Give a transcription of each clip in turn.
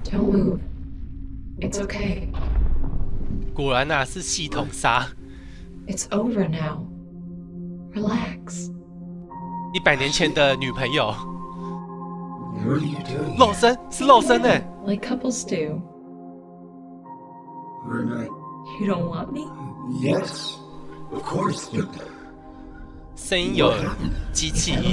Don't move. It's okay. 果然啊，是系统杀。 It's over now. Relax. 100年前的女朋友， What are you doing? 肉身是肉身哎， Like couples do. We're not. You don't want me? Yes, of course, but 声音有机器音。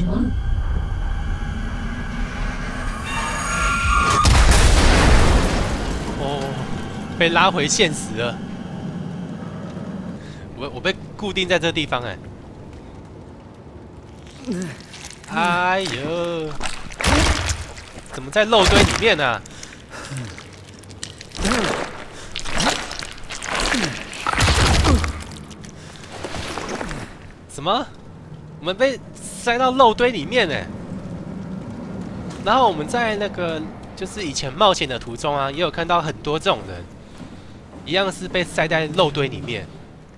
哦，被拉回现实了。我被固定在这地方哎。哎呦，怎么在肉堆里面呢、啊？什么？我们被塞到肉堆里面哎。然后我们在那个。 就是以前冒险的途中啊，也有看到很多这种人，一样是被塞在肉堆里面。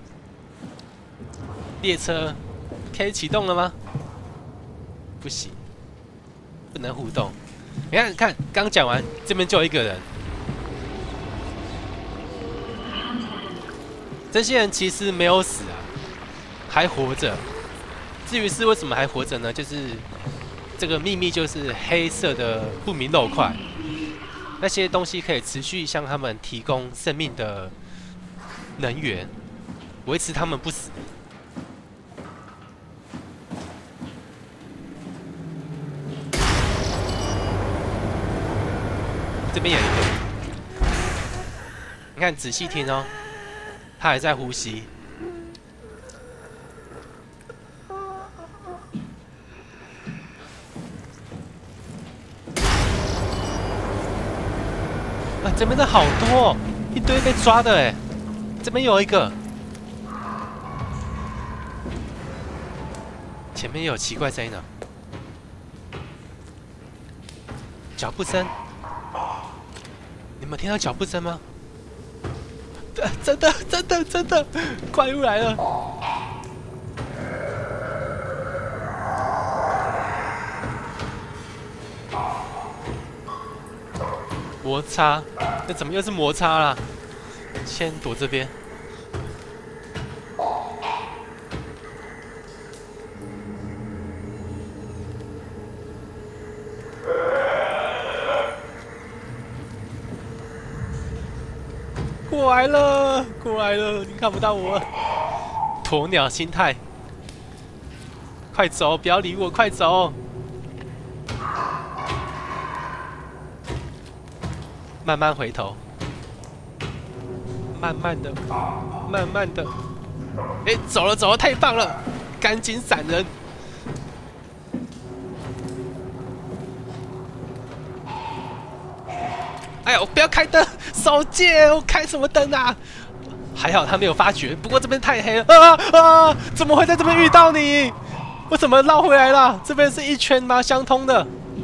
列车可以启动了吗？不行，不能互动。你看，看，刚讲完，这边就有一个人。这些人其实没有死啊，还活着。至于是为什么还活着呢？就是这个秘密，就是黑色的不明肉块。 那些东西可以持续向他们提供生命的能源，维持他们不死。这边有一个，你看仔细听哦，他还在呼吸。啊，这边的好多、哦，一堆被抓的哎，这边有一个，前面有奇怪声音呢，脚步声，你们听到脚步声吗？真的，怪物来了！摩擦，那怎么又是摩擦啦？先躲这边。过来了，你看不到我。鸵鸟心态，快走，不要理我，快走。 慢慢回头，慢慢的。哎，走了，太棒了！赶紧闪人！哎呦，不要开灯，手贱！我开什么灯啊？还好他没有发觉，不过这边太黑了啊！怎么会在这边遇到你？为什么绕回来了？这边是一圈吗？相通的。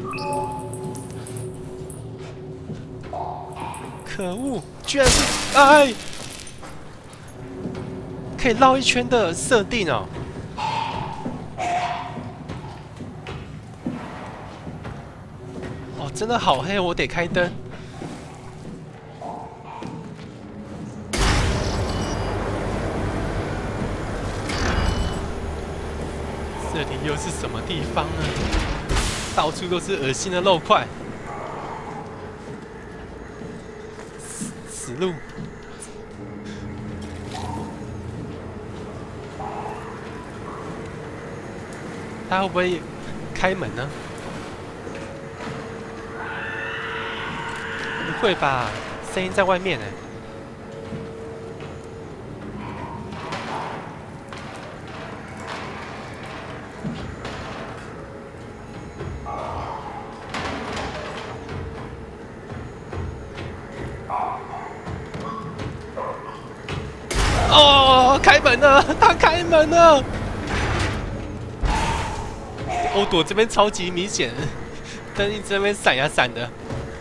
可恶！居然是哎，可以绕一圈的设定哦。哦，真的好黑，我得开灯。这里又是什么地方呢？到处都是恶心的肉块。 死路！他会不会开门呢？不会吧，声音在外面哎。哦，开门了！他开门了！哦，躲这边超级明显，灯一直在那边闪呀闪的。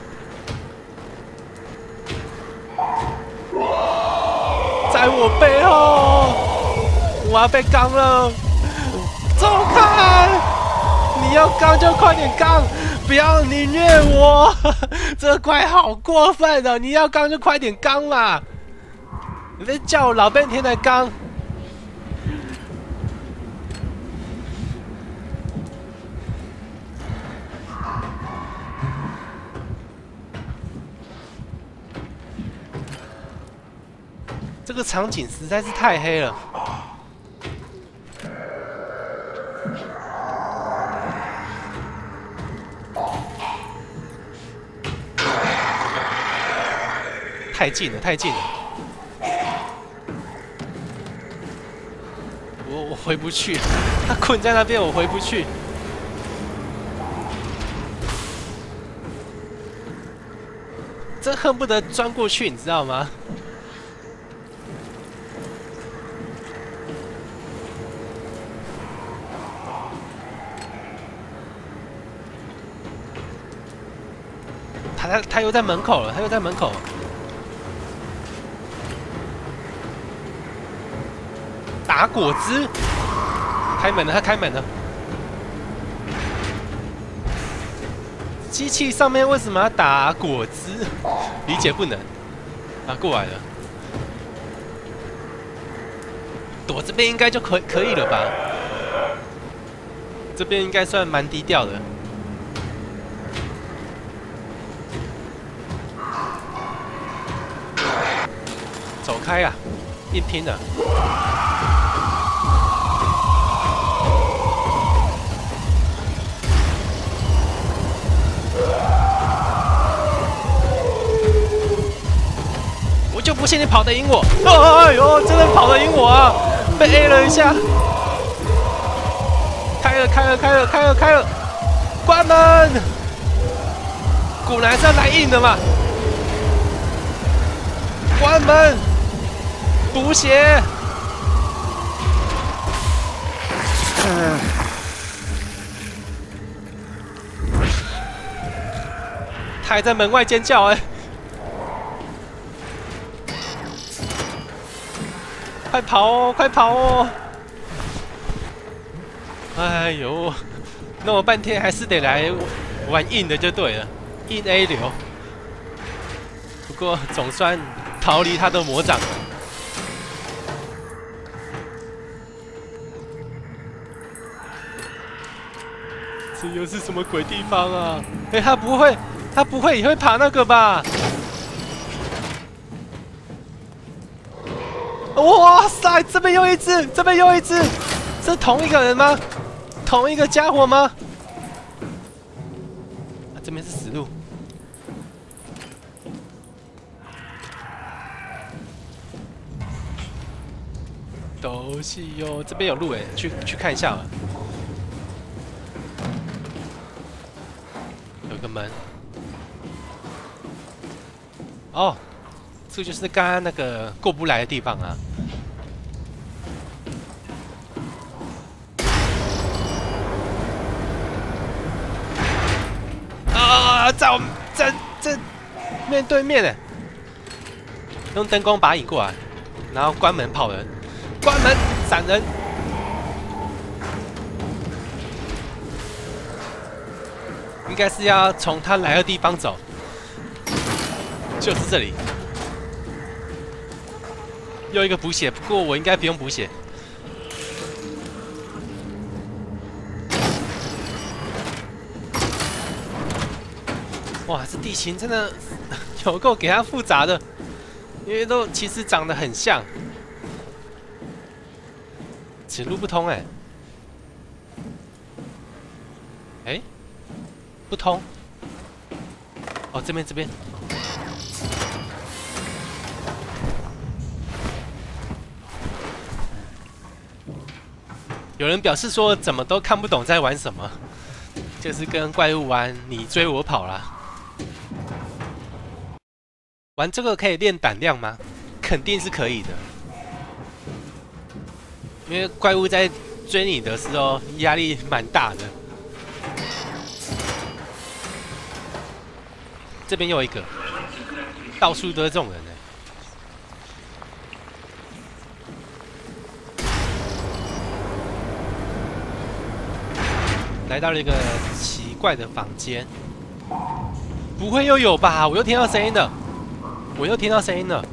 在我背后，我要被刚了！走开！你要刚就快点刚！ 不要你虐我！这个怪好过分哦！你要刚就快点刚嘛！你在叫我老半天才刚。这个场景实在是太黑了。太近了，太近了！我回不去，他困在那边，我回不去。真恨不得钻过去，你知道吗？他又在门口了，他又在门口了。打果汁，开门了，他开门了。机器上面为什么要打果汁？理解不能。啊，过来了，躲这边应该就可以了吧？这边应该算蛮低调的。走开啊！硬拼了。我就不信你跑得赢我！哎呦，真的跑得赢我啊！被 A 了一下。开了！关门！果然是要来硬的嘛！关门！补血！他还在门外尖叫哎！快跑哦，快跑哦！哎呦，弄了半天还是得来玩硬的就对了，硬 A 流。不过总算逃离他的魔掌了。这又是什么鬼地方啊？哎，他不会也会爬那个吧？哇塞，这边又一只，这边又一只，是同一个人吗？同一个家伙吗？啊，这边是死路。都是哟，这边有路哎，去看一下吧。有个门。哦，这就是刚刚那个过不来的地方啊。啊，在我们这面对面呢，用灯光把他引过来，然后关门跑人。关门，闪人！应该是要从他来的地方走，就是这里。又一个补血，不过我应该不用补血。哇，这地形真的有够给它复杂的，因为都其实长得很像。此路不通哎，不通。哦，这边。有人表示说怎么都看不懂在玩什么，就是跟怪物玩你追我跑啦。玩这个可以练胆量吗？肯定是可以的。因为怪物在追你的时候压力蛮大的。这边又一个，到处都是这种人来到了一个奇怪的房间。不会又有吧？我又听到声音了，我又听到声音了，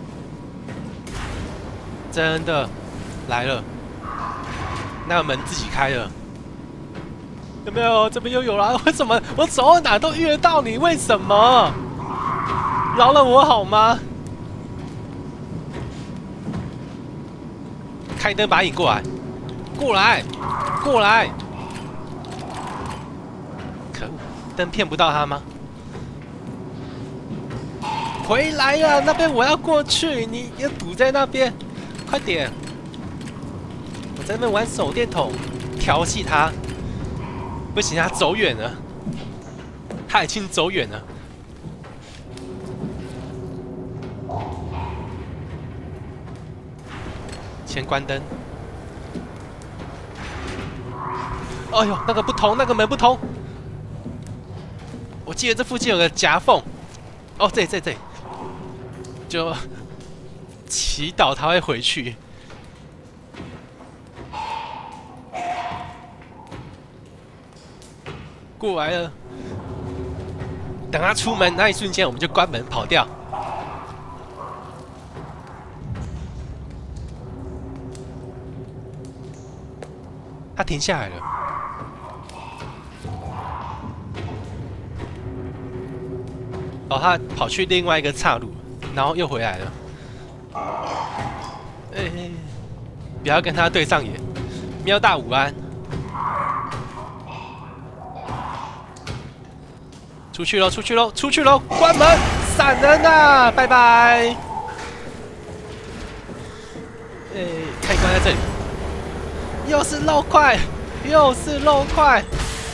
真的来了。那个门自己开了，有没有？这边又有了？为什么我走到哪都遇得到你？为什么？饶了我好吗？开灯把他引过来，过来，过来！可恶，灯骗不到他吗？回来呀！那边我要过去，你要堵在那边，快点！我在那边玩手电筒调戏他，不行，他走远了，他已经走远了。先关灯。哎呦，那个不通，那个门不通。我记得这附近有个夹缝。哦，这里，就祈祷他会回去。过来了，等他出门那一瞬间，我们就关门跑掉。他停下来了。哦，他跑去另外一个岔路，然后又回来了。不要跟他对上眼。喵大午安。出去喽！出去喽！出去喽！关门！闪人呐！拜拜。开关在这里。又是肉块，又是肉块，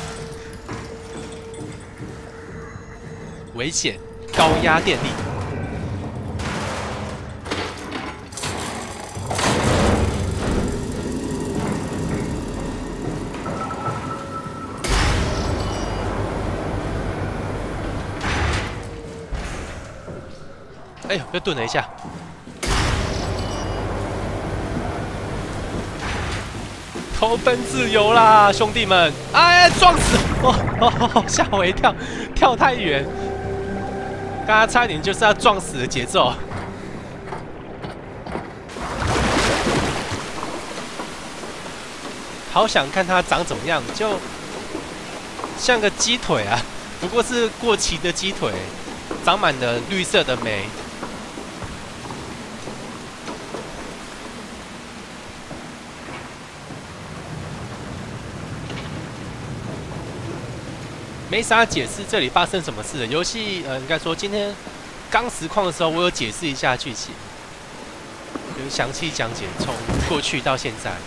危险！高压电力。哎呦，又顿了一下。投奔自由啦，兄弟们！哎，撞死！哦，吓我一跳，跳太远，刚刚差点就是要撞死的节奏。好想看它长怎么样，就像个鸡腿啊，不过是过期的鸡腿，长满了绿色的霉。没啥解释这里发生什么事的。游戏应该说今天刚实况的时候，我有解释一下剧情，有详细讲解从过去到现在。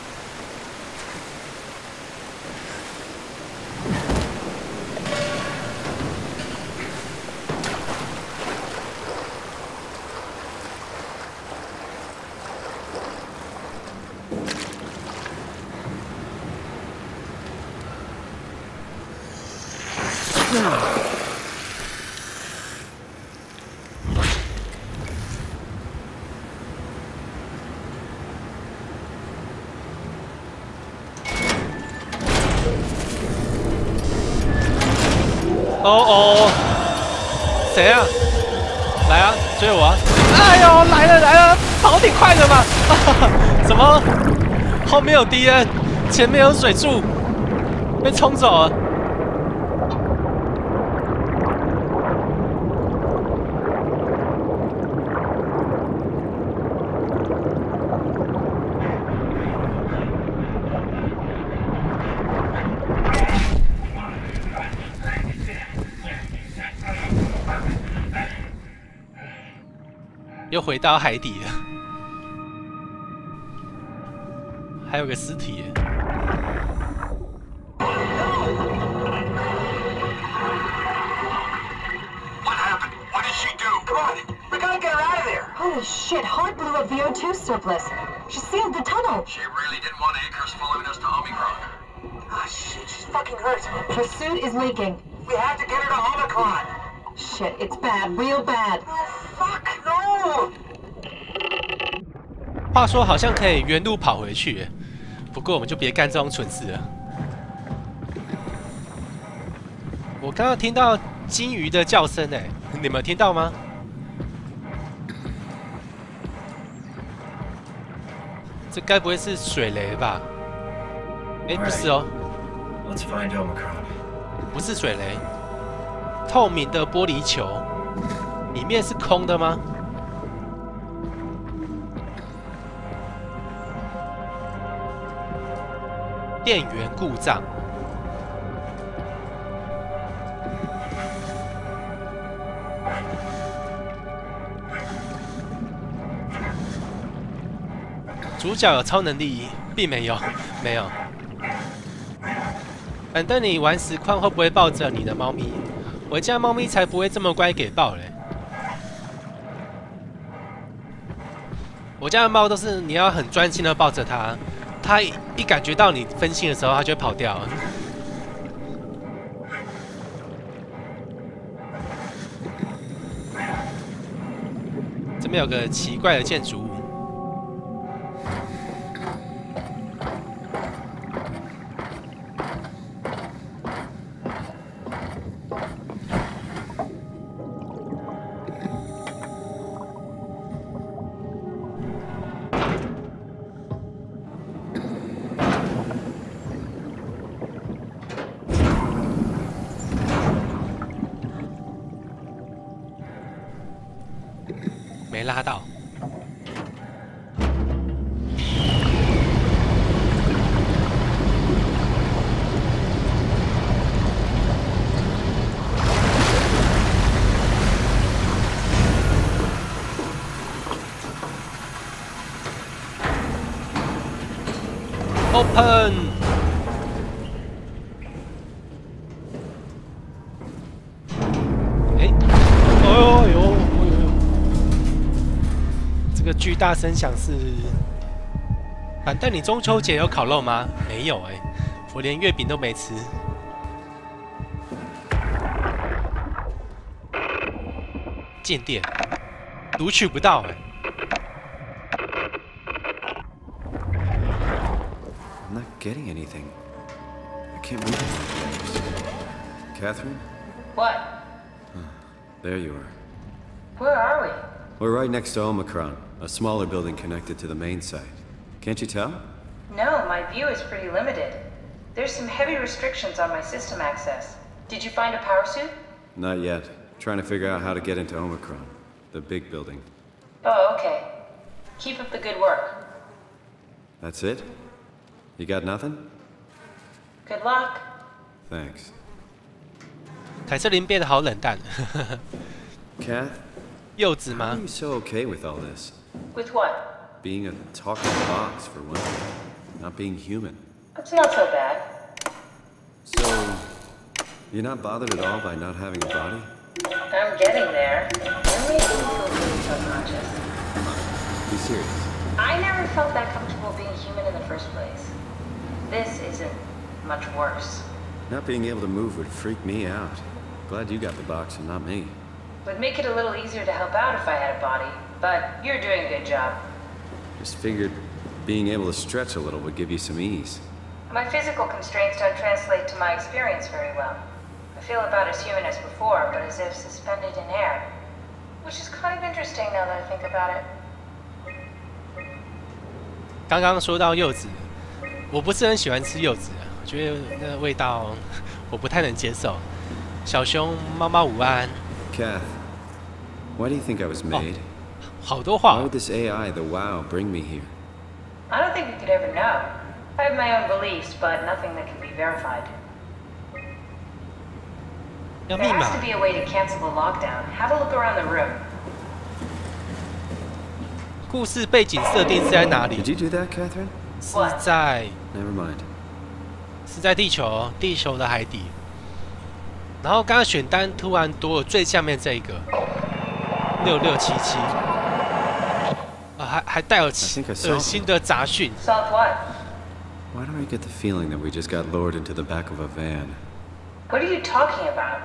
哦，谁啊？来啊，追我啊！哎呦，来了，跑挺快的嘛！怎么？后面有敌人，前面有水柱，被冲走了。又回到海底了，还有个尸体耶。 What happened? What did she do? Come on, we gotta get her out of there. Holy shit, Hart blew a VO2 surplus. She sealed the tunnel. She really didn't want Akers following us to Omicron. Ah, shit, she's fucking hurt. Her suit is leaking. We have to get her to Omicron. Shit, it's bad, real bad. Oh, fuck, no! 话说好像可以原路跑回去耶，不过我们就别干这种蠢事了。 我刚刚听到金鱼的叫声哎，你们有听到吗？这该不会是水雷吧？哎，不是哦， Let's find Omicron. 不是水雷，透明的玻璃球，里面是空的吗？电源故障。主角有超能力，并没有，没有。反正你玩实况会不会抱着你的猫咪？我家猫咪才不会这么乖给抱嘞。我家的猫都是你要很专心的抱着它，它一感觉到你分心的时候，它就会跑掉。这边有个奇怪的建筑物。没拉到。Open。哎，哦呦！这个巨大声响是……反正你中秋节有烤肉吗？没有哎、我连月饼都没吃。间电，读取不到哎、 I'm not getting anything. I can't read it. Catherine? What? There you are. Where are we? We're right next to Omicron, a smaller building connected to the main site. Can't you tell? No, my view is pretty limited. There's some heavy restrictions on my system access. Did you find a power suit? Not yet. Trying to figure out how to get into Omicron, the big building. Oh, okay. Keep up the good work. That's it? You got nothing? Good luck. Thanks. 凯瑟琳变得好冷淡。 Kath, 柚子 how 吗 are？you so okay with all this? With what? Being a talking box, for one thing. Not being human. It's not so bad. So, you're not bothered at all by not having a body? I'm getting there. You're making me feel really self-conscious. Be serious. I never felt that comfortable being human in the first place. This isn't much worse. Not being able to move would freak me out. Glad you got the box and not me. Would make it a little easier to help out if I had a body, but you're doing a good job. Just figured being able to stretch a little would give you some ease. My physical constraints don't translate to my experience very well. I feel about as human as before, but as if suspended in air. Which is kind of interesting now that I think about it. 刚刚说到柚子，我不是很喜欢吃柚子，我觉得那个味道我不太能接受。小熊猫猫午安， Kath, why do you think I was made? 好多 Why 话 would this AI, the WoW, bring me here? I don't think we could ever know. I have my own beliefs, but nothing that can be verified. 要 There 密 has 码 to be a way to cancel the lockdown. Have a look around the room. 故事背景设定是在哪 Did 里？ you do that, Catherine? 是在 Never mind. 是在地球，地球的海底。然后刚刚选单突然多了最下面这一个6677，还带有 think I saw 恶心的杂讯。 Solved what? Why do I get the feeling that we just got lowered into the back of a van? What are you talking about?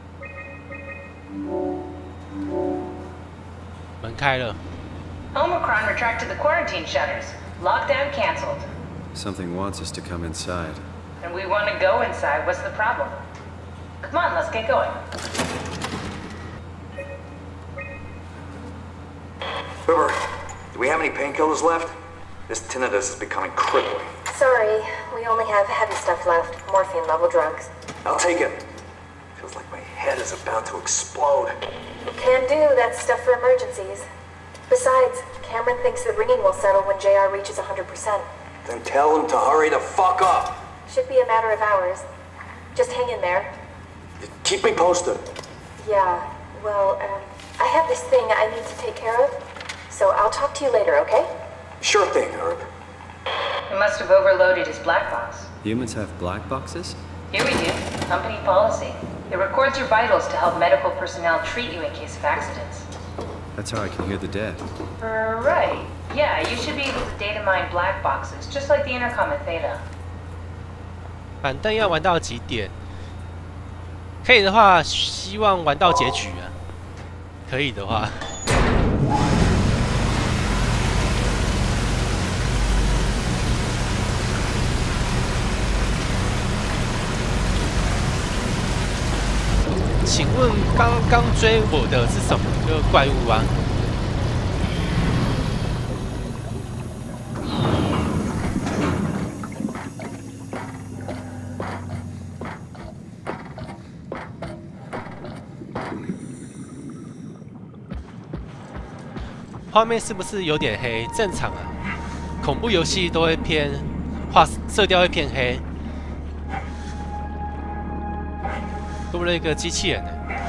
门开了， Omicron retracted the quarantine shutters. Lockdown canceled. Something wants us to come inside. And we want to go inside. What's the problem? Come on, let's get going. River, do we have any painkillers left? This tinnitus is becoming crippling. Sorry, we only have heavy stuff left. Morphine level drugs. I'll take it. Feels like my head is about to explode. Can do, that's stuff for emergencies. Besides, Cameron thinks the ringing will settle when JR reaches 100%. Then tell him to hurry the fuck up. Should be a matter of hours. Just hang in there. Keep me posted. Yeah, well, I have this thing I need to take care of, so I'll talk to you later, okay? Sure thing, Herb. He must have overloaded his black box. Humans have black boxes? Here we do. Company policy. It records your vitals to help medical personnel treat you in case of accidents. That's how I can hear the dead. Right. Yeah, you should be able to data mine black boxes, just like the intercom at Theta. 反正要玩到几点？可以的话，希望玩到结局啊。可以的话。请问刚刚追我的是什么？就是怪物啊！画面是不是有点黑？正常啊，恐怖游戏都会偏色调会偏黑。多了一个机器人呢。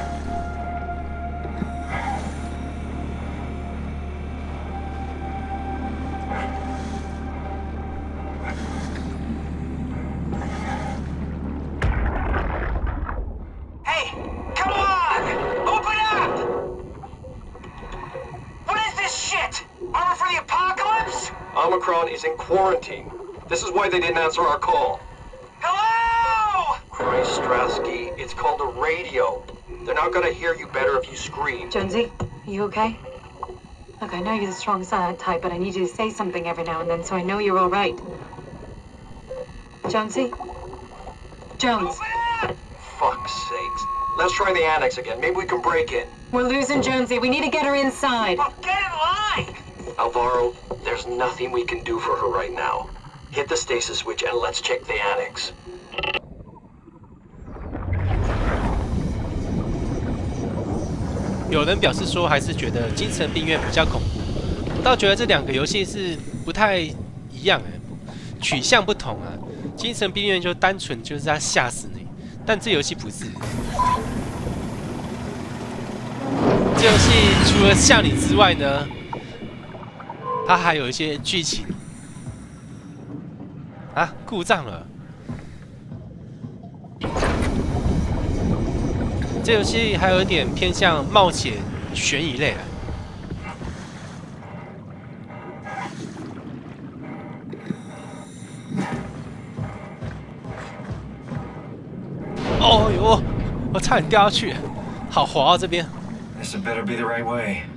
Hey, come on! Open up! What is this shit? Armor for the apocalypse? Omicron is in quarantine. This is why they didn't answer our call. Hello? Christ, Strasky, it's called a radio. They're not gonna hear you better if you scream. Jonesy, are you okay? Look, I know you're the strong silent type, but I need you to say something every now and then so I know you're all right. Jonesy? Jones, Fuck's sakes. Let's try the annex again. Maybe we can break in. we're losing Jonesy. We need to get her inside. Well, get in line! Alvaro, there's nothing we can do for her right now. Hit the stasis switch and let's check the annex. 有人表示说，还是觉得精神病院比较恐怖。我倒觉得这两个游戏是不太一样取向不同啊。精神病院就单纯就是要吓死你，但这游戏不是。这游戏除了吓你之外呢，它还有一些剧情啊，故障了。这游戏还有一点偏向冒险悬疑类啊。哦呦，我差点掉下去，好滑啊这边。 This had better be the right way.